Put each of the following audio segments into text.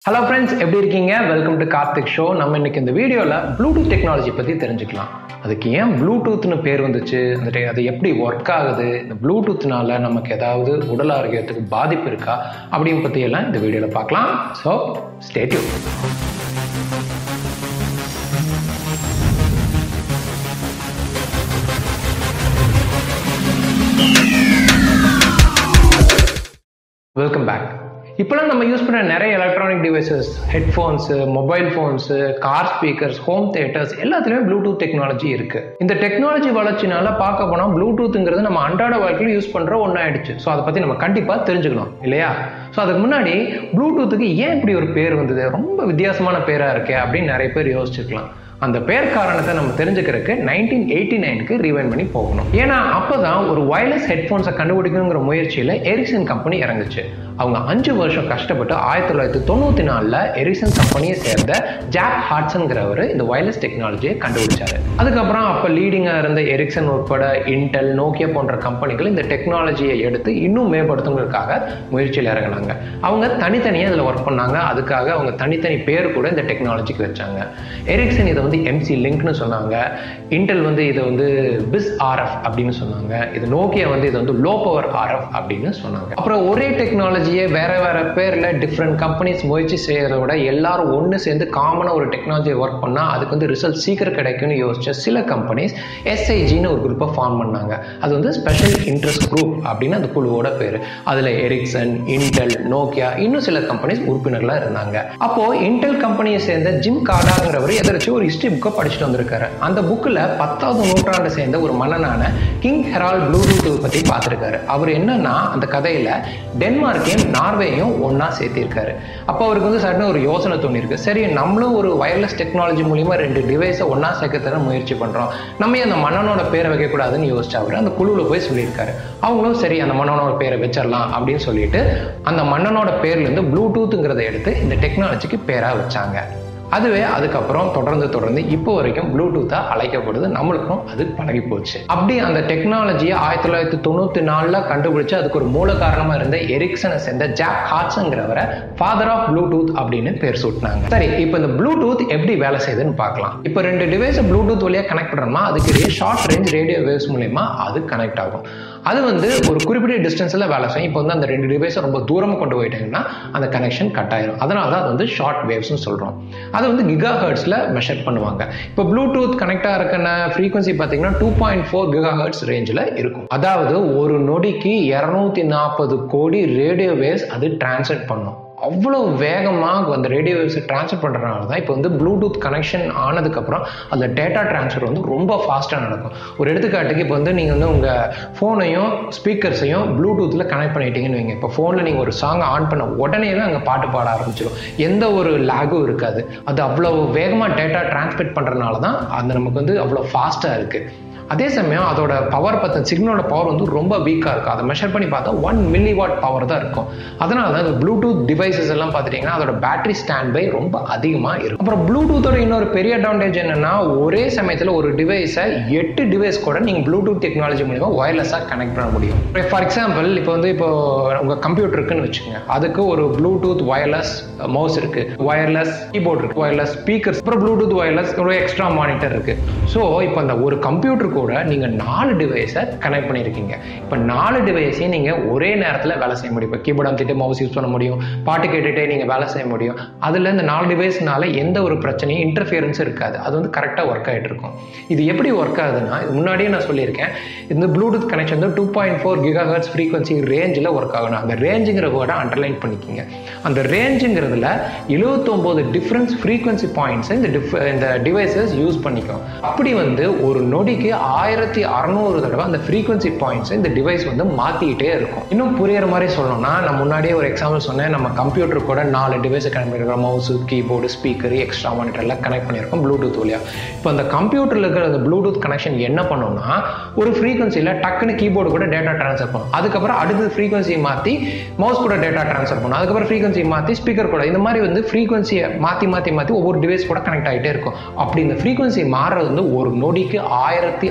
Hello friends, எப்படி இருக்கீங்க? Welcome to Karthik show. நம்ம இன்னைக்கு இந்த வீடியோல ப்ளூடூத் டெக்னாலஜி பத்தி தெரிஞ்சுக்கலாம். அதுக்கு ஏன் ப்ளூடூத்னு பேர் வந்துச்சு, அது எப்படி ஒர்க் ஆகுது, இந்த ப்ளூடூத்னால நமக்கு ஏதாவது உடல் ஆரோக்கியத்துக்கு பாதிப்பு இருக்கா அப்படின்னு பத்தி எல்லாம் இந்த வீடியோல பார்க்கலாம். So stay tune. Welcome back. இப்போலாம் நம்ம யூஸ் பண்ண நிறைய electronic devices, headphones, mobile phones, car speakers, home theatres எல்லாத்துலேயுமே ப்ளூடூத் டெக்னாலஜி இருக்கு. இந்த டெக்னாலஜி வளர்ச்சினால பார்க்க போனால் ப்ளூடூத்ங்கிறது நம்ம அன்றாட வாழ்க்கையில் யூஸ் பண்ணுற ஒன்றாயிடுச்சு. ஸோ அதை பற்றி நம்ம கண்டிப்பாக தெரிஞ்சுக்கணும் இல்லையா? ஸோ அதுக்கு முன்னாடி ப்ளூடூத்துக்கு ஏன் இப்படி ஒரு பேர் வந்தது, ரொம்ப வித்தியாசமான பேராக இருக்கே அப்படின்னு நிறைய பேர் யோசிச்சுக்கலாம். அந்த பேர் காரணத்தை நம்ம தெரிஞ்சுக்கிறதுக்கு 1989க்கு ரீவைண்ட் பண்ணி போகணும். ஏன்னா அப்போதான் ஒரு வயர்லெஸ் ஹெட்ஃபோன்ஸை கண்டுபிடிக்கணுங்கிற முயற்சியில் எரிக்சன் கம்பெனி இறங்குச்சு. அவங்க 5 வருஷம் கஷ்டப்பட்டு 1994ல் எரிக்சன் கம்பெனியை சேர்ந்த ஜாக் ஹாட்சன்கிறவர் இந்த வயர்லெஸ் டெக்னாலஜியை கண்டுபிடிச்சாரு. அதுக்கப்புறம் அப்போ லீடிங்காக இருந்த எரிக்சன் உட்பட இன்டெல், நோக்கியா போன்ற கம்பெனிகள் இந்த டெக்னாலஜியை எடுத்து இன்னும் மேம்படுத்துவதற்காக முயற்சியில் இறங்கினாங்க. அவங்க தனித்தனியாக இதில் ஒர்க் பண்ணாங்க. அதுக்காக அவங்க தனித்தனி பேர் கூட இந்த டெக்னாலஜிக்கு வச்சாங்க. எரிக்சன் இதை எம்சி லிங்க்னு சொன்னாங்க, இன்டெல் இதை பிஸ் ஆர்எஃப் அப்படின்னு சொன்னாங்க, இது நோக்கியா இதை லோ பவர் ஆர்எஃப் அப்படின்னு சொன்னாங்க. அப்புறம் ஒரே டெக்னாலஜியை வேற வேற பேர்ல டிஃப்ரெண்ட் கம்பெனிஸ் முயற்சி செய்யறத விட எல்லாரும் ஒன்று சேர்ந்து காமனாக ஒரு டெக்னாலஜியை ஒர்க் பண்ணா அதுக்கு ரிசல்ட் சீக்கிரம் கிடைக்கும்னு யோசிச்ச சில கம்பெனிஸ் எஸ்ஐஜின்னு ஒரு குரூப்பை ஃபார்ம் பண்ணாங்க. அது ஸ்பெஷல் இன்ட்ரெஸ்ட் குரூப் அப்படின்னு அந்த குழுவோட பேரு. அதுல எரிக்சன், இன்டெல், நோக்கியா இன்னும் சில கம்பெனிஸ் உறுப்பினர்களா இருந்தாங்க. அப்போ இன்டெல் கம்பெனியை சேர்ந்த ஜிம் கார்டாங்கிறவர் எதிர்த்து ஒரு ஹிஸ்டரி புக்கை படிச்சுட்டு வந்திருக்காரு. அந்த புக்கில் 10வது நூற்றாண்டை சேர்ந்த ஒரு மன்னனான கிங் ஹெரால்ட் ப்ளூடூத் பற்றி பார்த்துருக்காரு. அவர் என்னன்னா அந்த கதையில டென்மார்க்கையும் நார்வேயும் ஒன்னா சேர்த்திருக்காரு. அப்போ அவருக்கு சடன ஒரு யோசனை தோணிருக்கு, சரி நம்மளும் ஒரு வயர்லெஸ் டெக்னாலஜி மூலியமா 2 டிவைஸை ஒன்னா சேர்க்கத்தர முயற்சி பண்றோம், நம்ம அந்த மன்னனோட பேரை வைக்கக்கூடாதுன்னு யோசிச்சு அவர் அந்த குழுவில் போய் சொல்லியிருக்காரு. அவங்களும் சரி அந்த மன்னனோட பேரை வச்சிடலாம் அப்படின்னு சொல்லிட்டு அந்த மன்னனோட பேர்ல இருந்து ப்ளூடூத்ங்கிறத எடுத்து இந்த டெக்னாலஜிக்கு பேரா வச்சாங்க. அதுவே அதுக்கப்புறம் தொடர்ந்து இப்போ வரைக்கும் ப்ளூடூத்தா அழைக்கப்படுது. நம்மளுக்கும் அது பழகி போச்சு. அப்படி அந்த டெக்னாலஜியை 1994ல் கண்டுபிடிச்சு அதுக்கு ஒரு மூல காரணமா இருந்த எரிக்சனை சேர்ந்த ஜாக் ஹாட்சன்கிறவரை ஃபாதர் ஆஃப் ப்ளூடூத் அப்படின்னு பேர் சூட்டினாங்க. சரி, இப்போ இந்த ப்ளூடூத் எப்படி வேலை செய்யுதுன்னு பார்க்கலாம். இப்போ 2 டிவைஸை ப்ளூடூத் வழியா கனெக்ட் பண்றோம்னா அதுக்கு ஷார்ட் ரேஞ்ச் ரேடியோ வேவ்ஸ் மூலமா அது கனெக்ட் ஆகும். அது ஒரு குறிப்பிட்ட டிஸ்டன்ஸ்ல வேலை செய்யும். இப்போ அந்த 2 டிவைஸை ரொம்ப தூரமாக கொண்டு போயிட்டாங்கன்னா அந்த கனெக்ஷன் கட் ஆயிரும். அதனால தான் அது ஷார்ட் வேவ்ஸ்னு சொல்றோம். அது கிகா ஹெர்ட்ஸ்ல மெஷர் பண்ணுவாங்க. இப்போ ப்ளூடூத் கனெக்டா இருக்க ஃப்ரீக்வன்சி பார்த்தீங்கன்னா 2.4 கிகா ஹெர்ட்ஸ் ரேஞ்சில் இருக்கும். அதாவது ஒரு நொடிக்கு 240 கோடி ரேடியோ வேவ்ஸ் அது டிரான்ஸ்மிட் பண்ணும். அவ்வளோ வேகமாக அந்த ரேடியோ வேவ்ஸை டிரான்ஸ்ஃபர் பண்ணுறதுனால தான் இப்போ ப்ளூடூத் கனெக்ஷன் ஆனதுக்கப்புறம் அந்த டேட்டா டிரான்ஸ்ஃபர் ரொம்ப ஃபாஸ்ட்டாக நடக்கும். ஒரு எடுத்துக்காட்டுக்கு இப்போ நீங்கள் உங்கள் ஃபோனையும் ஸ்பீக்கர்ஸையும் ப்ளூடூத்தில் கனெக்ட் பண்ணிட்டீங்கன்னு வைங்க. இப்போ ஃபோனில் நீங்கள் ஒரு சாங்கை ஆன் பண்ண உடனேவே அங்கே பாட்டு பாட ஆரம்பிச்சிடும். எந்த ஒரு லேகும் இருக்காது. அது அவ்வளோ வேகமாக டேட்டா டிரான்ஸ்மிட் பண்ணுறதுனால தான் அது நமக்கு அவ்வளோ ஃபாஸ்ட்டாக இருக்குது. அதே சமயம் அதோட பவர் சிக்னலோட பவர் ரொம்ப வீக்காக இருக்கும். அதை மெஷர் பண்ணி பார்த்தா 1 மில்லிவாட் பவர் தான் இருக்கும். அதனால தான் இந்த ப்ளூடூத் டிவைசஸ் எல்லாம் பார்த்துட்டீங்கன்னா அதோட பேட்டரி ஸ்டாண்ட் பை ரொம்ப அதிகமாக இருக்கும். அப்புறம் ப்ளூடூத்தோட இன்னொரு பெரிய அட்வான்டேஜ் என்னன்னா ஒரே சமயத்தில் ஒரு டிவைஸை 8 டிவைஸ் கூட நீங்கள் ப்ளூடூத் டெக்னாலஜி மூலமா ஒயர்லெஸ்ஸாக கனெக்ட் பண்ண முடியும். ஃபார் எக்ஸாம்பிள் இப்போ உங்கள் கம்ப்யூட்டர் இருக்குன்னு வச்சுக்கோங்க, அதுக்கு ஒரு ப்ளூடூத் வயர்லெஸ் மவுஸ் இருக்கு, வயர்லெஸ் கீபோர்ட் இருக்கு, வயர்லெஸ் ஸ்பீக்கர்ஸ், அப்புறம் ப்ளூடூத் வயர்லெஸ் ஒரு எக்ஸ்ட்ரா மானிட்டர் இருக்கு. ஸோ இப்போ அந்த ஒரு கம்ப்யூட்டர் கூட நீங்க 4 டிவைஸை கனெக்ட் பண்ணிருக்கீங்க. இப்ப 4 டிவைஸையும் நீங்க ஒரே நேரத்தில் வேலை செய்ய முடியும். இப்போ கீபோர்ட் அமுத்திட்டு மவுஸ் யூஸ் பண்ண முடியும், பாட்டு கேட்டுட்டே நீங்க வேலை செய்ய முடியும். அதுல இந்த 4 டிவைஸ்னால எந்த ஒரு பிரச்சனையும் இன்டர்ஃபியரன்ஸ் இருக்காது. அது கரெக்டா ஒர்க் ஆகிட்டு இருக்கும். இது எப்படி ஒர்க் ஆகுதுன்னா, இது முன்னாடியே நான் சொல்லியிருக்கேன், இந்த Bluetooth connection 2.4 giga hertz frequency ரேஞ்சில் ஒர்க் ஆகணும். அந்த ரேஞ்சுங்கிற வேர்டை அண்டர்லைன் பண்ணிக்கிங்க. அந்த ரேஞ்சுங்கிறதுல 79 டிஃபரன்ஸ் ஃப்ரீக்வன்சி பாயிண்ட்ஸ் இந்த டிவைசஸ் யூஸ் பண்ணிக்கும். அப்படி ஒரு நொடிக்கு 1600 தடவை அந்த ஃப்ரீக்வன்சி பாயிண்ட்ஸ் இந்த டிவைஸ் மாத்திக்கிட்டே இருக்கும். இன்னும் புரியுற மாதிரி சொல்லணும்னா, நான் முன்னாடியே ஒரு எக்ஸாம்பிள் சொன்னேன், நம்ம கம்ப்யூட்டர் கூட 4 டிவைஸை கனெக்ட் பண்ணிருக்கோம். Mouse, keyboard, speaker, extra monitor எல்லாம் கனெக்ட் பண்ணியிருக்கோம் ப்ளூடூத் வழியா. இப்போ அந்த கம்ப்யூட்டர்ல இருக்கிற அந்த ப்ளூடூத் கனெக்ஷன் என்ன பண்ணும்னா, ஒரு ஃப்ரீக்வன்சியில் டக்குன்னு கீபோர்டு கூட டேட்டா ட்ரான்ஸ்ஃபர் பண்ணும். அதுக்கப்புறம் அடுத்த ஃப்ரீக்வன்சியை மாற்றி மவுஸ் கூட டேட்டா ட்ரான்ஸ்ஃபர் பண்ணும். அதுக்கப்புறம் ஃப்ரீக்வன்சியை மாற்றி ஸ்பீக்கர் கூட, இந்த மாதிரி ஃப்ரீக்வன்சியை மாற்றி ஒவ்வொரு டிவைஸ் கூட கனெக்ட் ஆகிட்டே இருக்கும். அப்படி இந்த ஃப்ரீக்வன்சி மாறுறது ஒரு நொடிக்கு 1600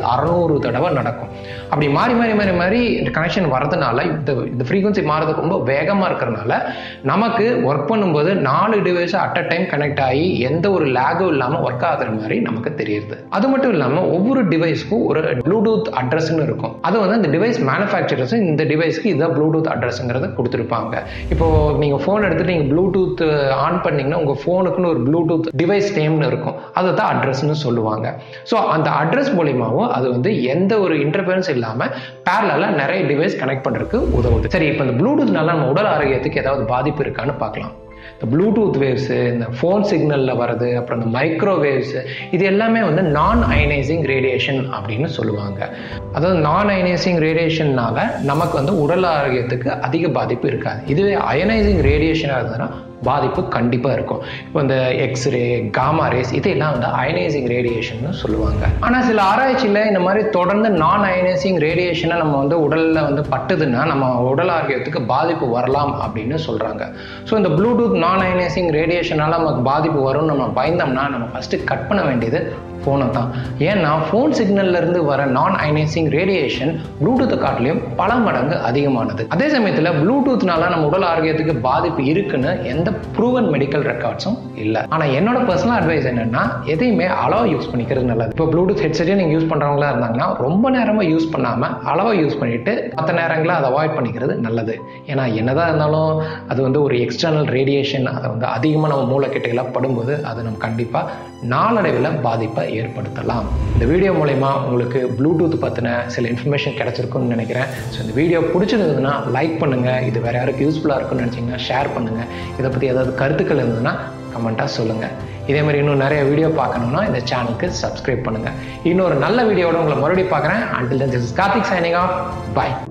600 தடவை நடக்கும். அப்படி மாறி மாறி மாறி மாறி கனெக்ஷன் வரதுனால இந்த ஃப்ரீக்வன்சி மாறதுக்கு ரொம்ப வேகமாக இருக்கிறதுனால நமக்கு ஒர்க் பண்ணும்போது 4 device at a time connect ஆகி எந்த ஒரு லேகும் இல்லாமல் ஒர்க் ஆகுற மாதிரி நமக்கு தெரியுது. அது மட்டும் இல்லாமல் ஒவ்வொரு டிவைஸ்க்கும் ஒரு ப்ளூடூத் அட்ரஸ்ன்னு இருக்கும். அது வந்து அந்த டிவைஸ் மேனுஃபேக்சரர்ஸ் இந்த டிவைஸ்க்கு இதுதான் ப்ளூடூத் அட்ரஸ்ங்கிறத கொடுத்துருப்பாங்க. இப்போ நீங்கள் ஃபோன் எடுத்துட்டு நீங்கள் ப்ளூடூத் ஆன் பண்ணீங்கன்னா உங்கள் ஃபோனுக்குன்னு ஒரு ப்ளூடூத் டிவைஸ் நேம்னு இருக்கும். அதை தான் அட்ரஸ்ன்னு சொல்லுவாங்க. ஸோ அந்த அட்ரஸ் மூலியமாகவும் அது வந்து எந்த ஒரு இன்டர்ஃபரன்ஸ் இல்லாமல் பேரலா நிறைய டிவைஸ் கனெக்ட் பண்ணுறதுக்கு உதவுது. சரி, இப்போ இந்த ப்ளூடூத்னால நம்ம உடல் ஆரோக்கியத்துக்கு ஏதாவது பாதிப்பு இருக்கான்னு பார்க்கலாம். இந்த ப்ளூடூத் வேவ்ஸு, இந்த ஃபோன் சிக்னலில் வர்றது, அப்புறம் இந்த மைக்ரோவேவ்ஸு, இது எல்லாமே வந்து நான் அயனைசிங் ரேடியேஷன் அப்படின்னு சொல்லுவாங்க. அதாவது நான் அயனைசிங் ரேடியேஷன்னால நமக்கு வந்து உடல் ஆரோக்கியத்துக்கு அதிக பாதிப்பு இருக்காது. இதுவே அயனைசிங் ரேடியேஷனாக இருந்ததுன்னா பாதிப்பு கண்டிப்பாக இருக்கும். இப்போ இந்த எக்ஸ்ரே, காமா ரேஸ் இதெல்லாம் வந்து அயனைசிங் ரேடியேஷன் சொல்லுவாங்க. ஆனால் சில ஆராய்ச்சியில் இந்த மாதிரி தொடர்ந்து நான் அயனைசிங் ரேடியேஷனை நம்ம வந்து உடலில் வந்து பட்டுதுன்னா நம்ம உடல் ஆரோக்கியத்துக்கு பாதிப்பு வரலாம் அப்படின்னு சொல்கிறாங்க. ஸோ இந்த ப்ளூடூத் நான் அயனைசிங் ரேடியேஷனால் நமக்கு பாதிப்பு வரும்னு நம்ம பயந்தோம்னா நம்ம ஃபஸ்ட்டு கட் பண்ண வேண்டியது ஃபோனை தான். ஏன்னா ஃபோன் சிக்னல்லேருந்து வர நான் அயனைசிங் ரேடியேஷன் ப்ளூடூத்தை காட்டிலையும் பல மடங்கு அதிகமானது. அதே சமயத்தில் ப்ளூடூத்னால நம்ம உடல் ஆரோக்கியத்துக்கு பாதிப்பு இருக்குன்னு எந்த ப்ரூவன் மெடிக்கல் ரெக்கார்ட்ஸும் இல்லை. ஆனால் என்னோட பர்சனல் அட்வைஸ் என்னன்னா எதையுமே அளவாக யூஸ் பண்ணிக்கிறது நல்லது. இப்போ ப்ளூடூத் ஹெட்செட்டே நீங்கள் யூஸ் பண்ணுறவங்களா இருந்தாங்கன்னா ரொம்ப நேரமாக யூஸ் பண்ணாமல் அளவாக யூஸ் பண்ணிட்டு மற்ற நேரங்களில் அதை அவாய்ட் பண்ணிக்கிறது நல்லது. ஏன்னா என்னதான் இருந்தாலும் அது வந்து ஒரு எக்ஸ்டர்னல் ரேடியேஷன், அதை வந்து அதிகமாக நம்ம மூளைக்கிட்டையெல்லாம் படும்போது அது நம்ம கண்டிப்பாக நாளடைவில் பாதிப்பை ஏற்படுத்தலாம். இந்த வீடியோ மூலமா உங்களுக்கு ப்ளூடூத் பற்றின சில இன்ஃபர்மேஷன் கிடைச்சிருக்குன்னு நினைக்கிறேன். ஸோ இந்த வீடியோ பிடிச்சிருந்ததுன்னா லைக் பண்ணுங்கள். இது வேறு யாருக்கு யூஸ்ஃபுல்லாக இருக்குன்னு நினச்சிங்கன்னா ஷேர் பண்ணுங்கள். இதை பற்றி ஏதாவது கருத்துக்கள் இருந்ததுன்னா கமெண்ட்டாக சொல்லுங்கள். இதே மாதிரி இன்னும் நிறைய வீடியோ பார்க்கணுன்னா இந்த சேனலுக்கு சப்ஸ்கிரைப் பண்ணுங்கள். இன்னொரு நல்ல வீடியோட உங்களை மறுபடியும் பார்க்குறேன். Until then, this is Karthik signing off. Bye.